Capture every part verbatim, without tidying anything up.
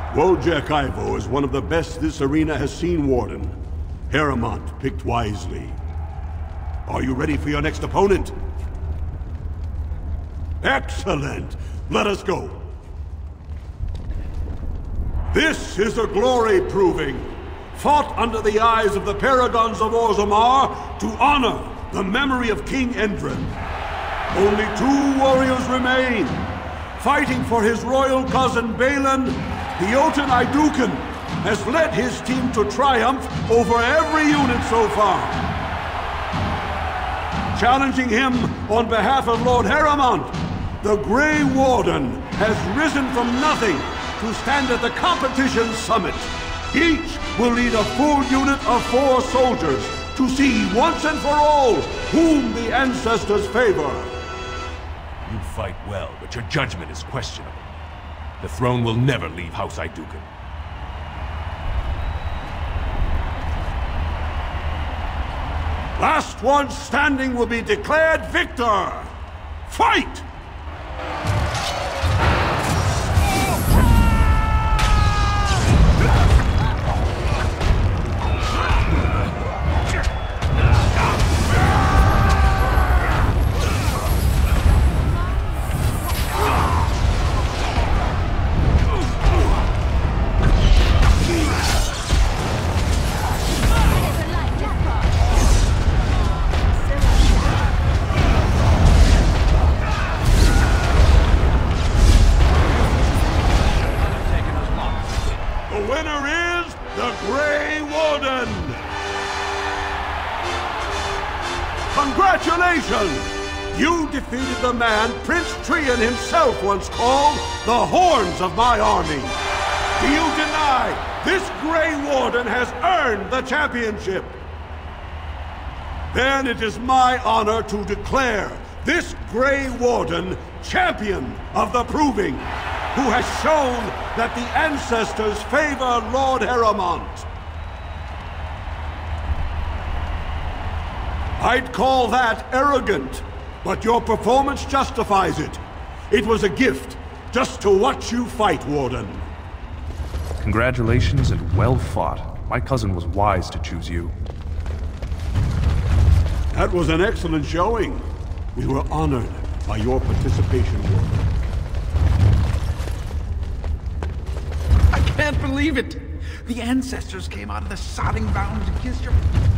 Wojciech Ivo is one of the best this arena has seen, Warden. Harrawmont picked wisely. Are you ready for your next opponent? Excellent! Let us go. This is a glory proving, fought under the eyes of the paragons of Orzammar to honor the memory of King Endrin. Only two warriors remain. Fighting for his royal cousin Balin, the Jotun Idukun has led his team to triumph over every unit so far. Challenging him on behalf of Lord Harrawmont, the Grey Warden has risen from nothing to stand at the competition summit. Each will lead a full unit of four soldiers to see once and for all whom the ancestors favor. You fight well, but your judgment is questionable. The throne will never leave House Idukun. Last one standing will be declared victor! Fight! Congratulations! You defeated the man Prince Trian himself once called the Horns of my army. Do you deny this Grey Warden has earned the championship? Then it is my honor to declare this Grey Warden champion of the Proving, who has shown that the ancestors favor Lord Harrawmont. I'd call that arrogant, but your performance justifies it. It was a gift, just to watch you fight, Warden. Congratulations and well fought. My cousin was wise to choose you. That was an excellent showing. We were honored by your participation, Warden. I can't believe it! The ancestors came out of the sodding mountains to kiss your...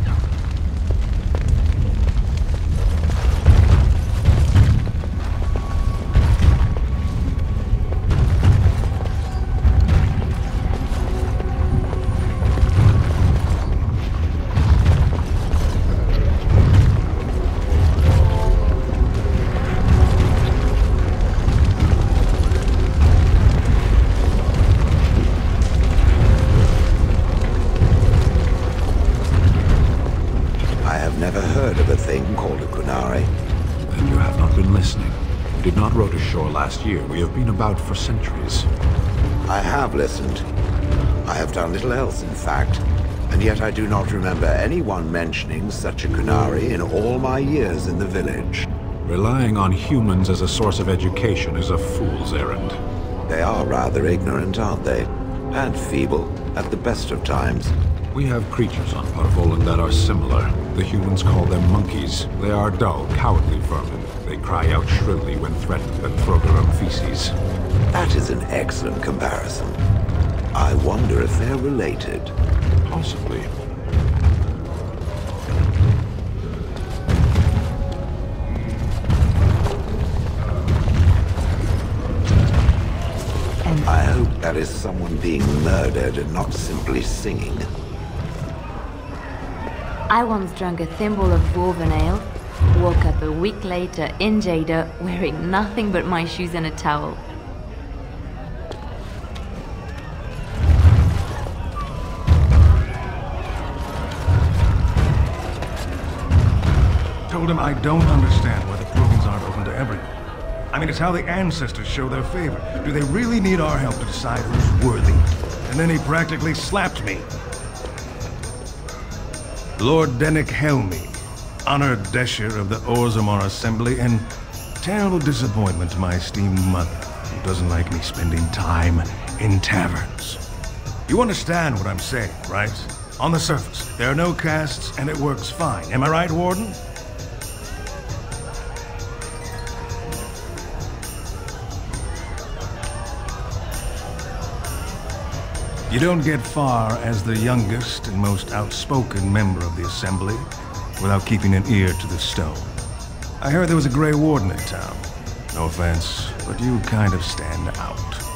Last year, we have been about for centuries. I have listened. I have done little else, in fact, and yet I do not remember anyone mentioning such a Kunari in all my years in the village. Relying on humans as a source of education is a fool's errand. They are rather ignorant, aren't they? And feeble, at the best of times. We have creatures on Parvolan that are similar. The humans call them monkeys. They are dull, cowardly vermin. They cry out shrilly when threatened and throw their own feces. That is an excellent comparison. I wonder if they're related. Possibly. I hope that is someone being murdered and not simply singing. I once drank a thimble of dwarven ale. Woke up a week later in Jada wearing nothing but my shoes and a towel. Told him I don't understand why the Provings aren't open to everyone. I mean, it's how the ancestors show their favor. Do they really need our help to decide who's worthy? And then he practically slapped me. Lord Dennick Helmi, honored Desher of the Orzammar Assembly, and terrible disappointment to my esteemed mother, who doesn't like me spending time in taverns. You understand what I'm saying, right? On the surface, there are no castes and it works fine. Am I right, Warden? You don't get far as the youngest and most outspoken member of the Assembly without keeping an ear to the stone. I heard there was a Grey Warden in town. No offense, but you kind of stand out.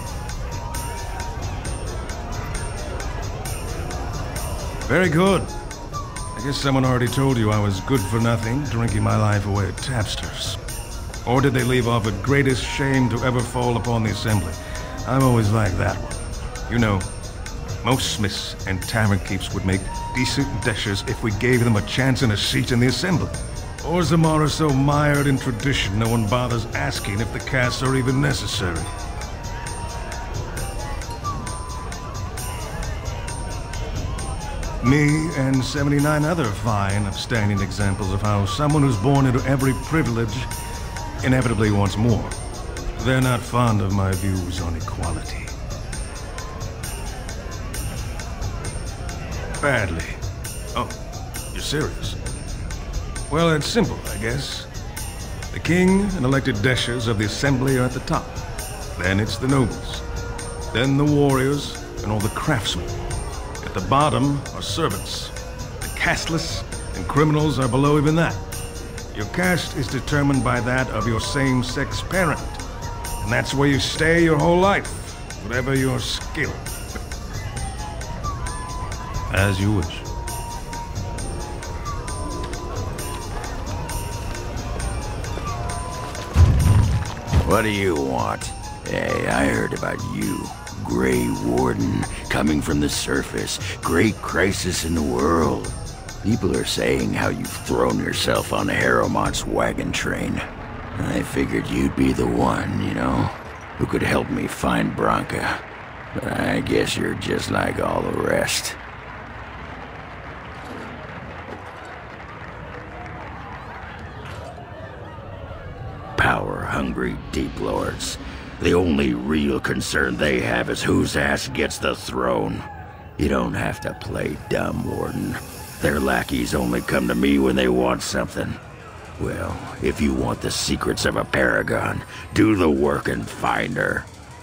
Very good. I guess someone already told you I was good for nothing, drinking my life away at tapsters. Or did they leave off at greatest shame to ever fall upon the Assembly? I've always liked that one. You know, most smiths and tavern keeps would make decent dishes if we gave them a chance and a seat in the Assembly. Orzammar are so mired in tradition, no one bothers asking if the castes are even necessary. Me and seventy-nine other fine, upstanding examples of how someone who's born into every privilege inevitably wants more. They're not fond of my views on equality. Badly. Oh, you're serious? Well, it's simple, I guess. The king and elected deshas of the Assembly are at the top. Then it's the nobles. Then the warriors and all the craftsmen. At the bottom are servants. The casteless and criminals are below even that. Your caste is determined by that of your same-sex parent. And that's where you stay your whole life, whatever your skill. As you wish. What do you want? Hey, I heard about you. Grey Warden, coming from the surface. Great crisis in the world. People are saying how you've thrown yourself on Harrawmont's wagon train. I figured you'd be the one, you know, who could help me find Branka. But I guess you're just like all the rest. Power-hungry Deep Lords. The only real concern they have is whose ass gets the throne. You don't have to play dumb, Warden. Their lackeys only come to me when they want something. Well, if you want the secrets of a paragon, do the work and find her.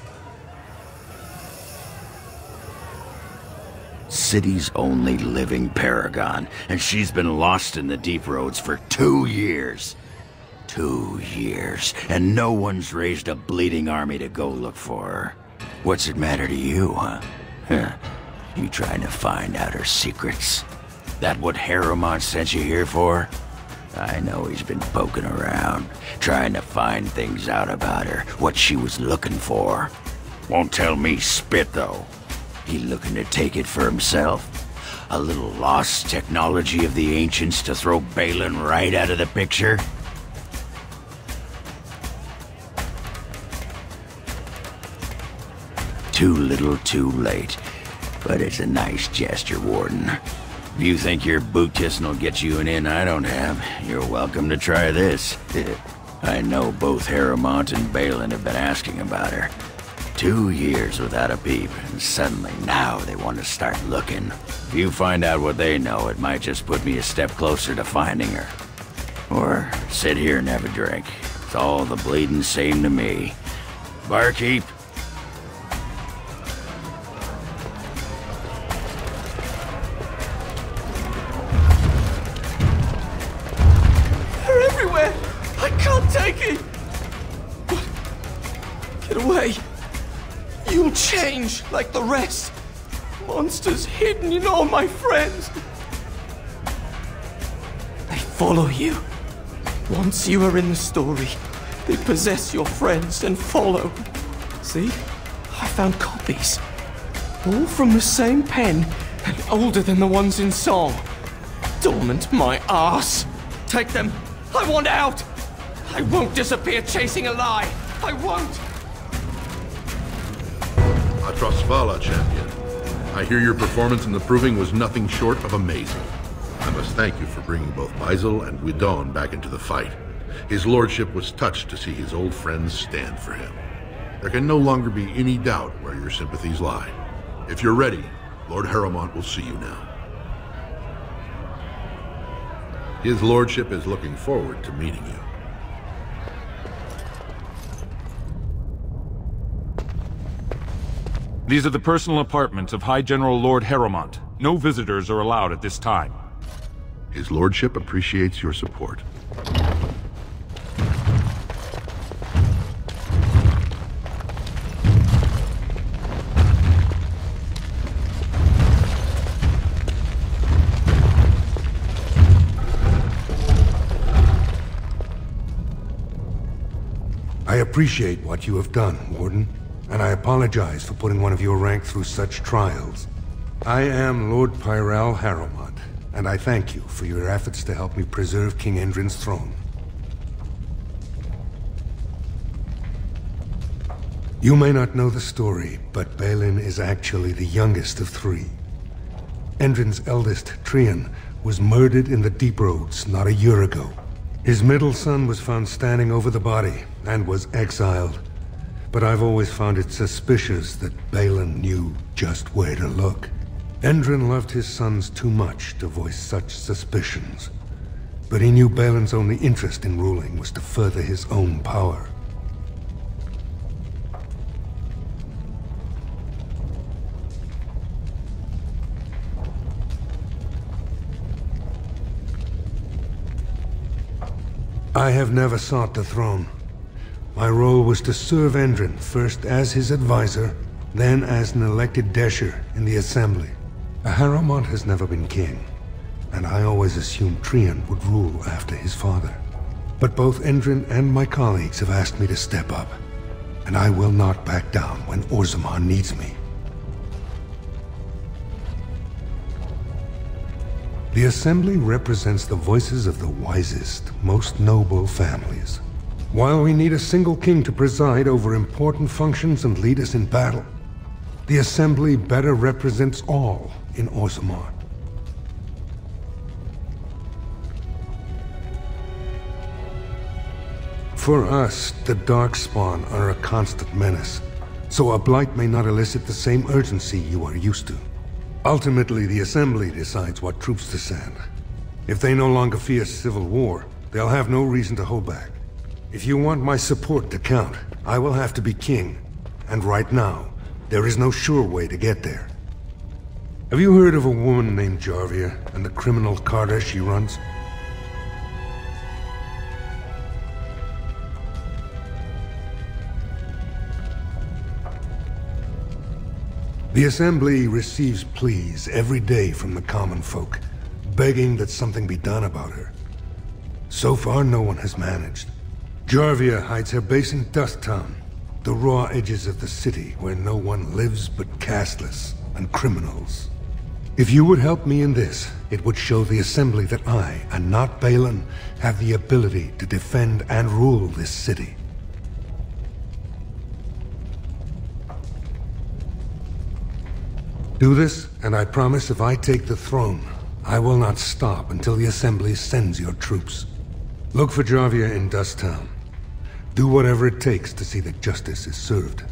City's only living paragon, and she's been lost in the Deep Roads for two years. Two years, and no one's raised a bleeding army to go look for her. What's it matter to you, huh? Huh. You trying to find out her secrets? That what Harrawmont sent you here for? I know he's been poking around, trying to find things out about her, what she was looking for. Won't tell me spit, though. He looking to take it for himself? A little lost technology of the ancients to throw Balin right out of the picture? Too little, too late. But it's a nice gesture, Warden. If you think your boot kissing will get you an in I don't have, you're welcome to try this. I know both Harrawmont and Balin have been asking about her. Two years without a peep, and suddenly now they want to start looking. If you find out what they know, it might just put me a step closer to finding her. Or sit here and have a drink. It's all the bleeding same to me. Barkeep. I can't take it! What? Get away! You'll change like the rest! Monsters hidden in all my friends! They follow you. Once you are in the story, they possess your friends and follow. See? I found copies. All from the same pen, and older than the ones in song. Dormant my ass! Take them! I want out! I won't disappear chasing a lie! I won't! Atrosvala, champion. I hear your performance in the proving was nothing short of amazing. I must thank you for bringing both Baisel and Guidon back into the fight. His lordship was touched to see his old friends stand for him. There can no longer be any doubt where your sympathies lie. If you're ready, Lord Harrawmont will see you now. His lordship is looking forward to meeting you. These are the personal apartments of High General Lord Harrawmont. No visitors are allowed at this time. His lordship appreciates your support. I appreciate what you have done, Warden, and I apologize for putting one of your rank through such trials. I am Lord Pyral Harrawmont, and I thank you for your efforts to help me preserve King Endrin's throne. You may not know the story, but Balin is actually the youngest of three. Endrin's eldest, Trian, was murdered in the Deep Roads not a year ago. His middle son was found standing over the body, and was exiled. But I've always found it suspicious that Balin knew just where to look. Endrin loved his sons too much to voice such suspicions. But he knew Balin's only interest in ruling was to further his own power. I have never sought the throne. My role was to serve Endrin, first as his advisor, then as an elected Desher in the Assembly. A Harrawmont has never been king, and I always assumed Trian would rule after his father. But both Endrin and my colleagues have asked me to step up, and I will not back down when Orzammar needs me. The Assembly represents the voices of the wisest, most noble families. While we need a single king to preside over important functions and lead us in battle, the Assembly better represents all in Orzammar. For us, the Darkspawn are a constant menace, so a blight may not elicit the same urgency you are used to. Ultimately, the Assembly decides what troops to send. If they no longer fear civil war, they'll have no reason to hold back. If you want my support to count, I will have to be king. And right now, there is no sure way to get there. Have you heard of a woman named Jarvia and the criminal carter she runs? The Assembly receives pleas every day from the common folk, begging that something be done about her. So far, no one has managed. Jarvia hides her base in Dusttown, the raw edges of the city where no one lives but casteless and criminals. If you would help me in this, it would show the Assembly that I, and not Balin, have the ability to defend and rule this city. Do this, and I promise if I take the throne, I will not stop until the Assembly sends your troops. Look for Jarvia in Dusttown. Do whatever it takes to see that justice is served.